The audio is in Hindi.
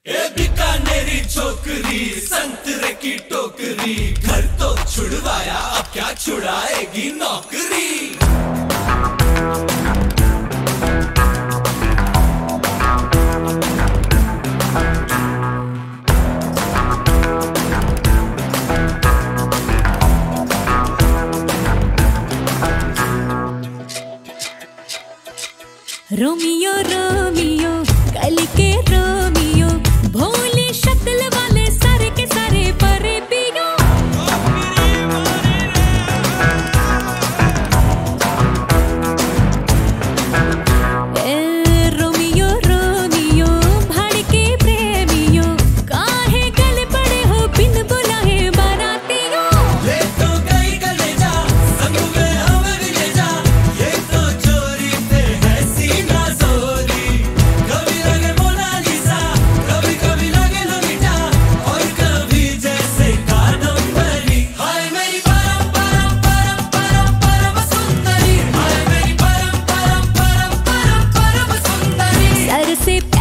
ए बीकानेरी छोकरी संतरे की टोकरी, घर तो छुड़वाया अब क्या छुड़ाएगी नौकरी। रोमियो रोमियो कल के रोमियो, भोली शक्ल वाले सारे के सारे परे पियो। रोमियो रोमियो भाड़ के प्रेमियो, काहे गले पड़े हो बिन बुलाए बारातियों। ले तो गई गले जा संग में हमें भी ले जा, ये तो चोरी पे है सीना जोरी। कभी लगे मोनालिसा, कभी कभी लगे लोलिटा, और कभी जैसे कादम्बरी। हाय मेरी परम परम परम परम परम सुंदरी, हाय मेरी परम परम परम परम परम सुंदरी। सर से